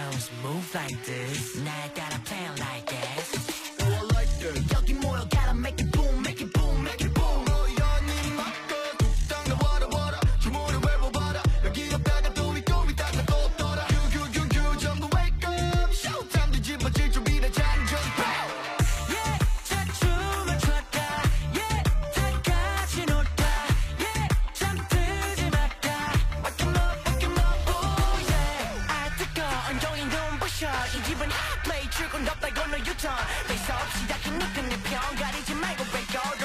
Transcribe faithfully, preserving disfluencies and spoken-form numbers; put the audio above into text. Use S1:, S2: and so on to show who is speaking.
S1: bounce, move like this. Now I got a plan like this.
S2: Oh, I like that.
S1: 여기 모여 gotta make it boom, make it boom, make it boom.
S2: 너연이 맞고 뚝딱나 와라 와라 주문을 외워봐라 여기 없다가 또 있고 있다가 또 없더라 규규규규 전부 wake up showtime 뒤집어질 준비를 잔전
S1: Yeah, 자 춤을 췄다. Yeah, 다 같이 놀다. Yeah, 잠들지 말다. Wake 'em up, wake 'em up, oh yeah. 아 뜨거운 온종일 눈부셔 이 기분이 hot play 출근 없다 이건 너 유턴 face up 시작이 네 편에 편 가리지 말고 break all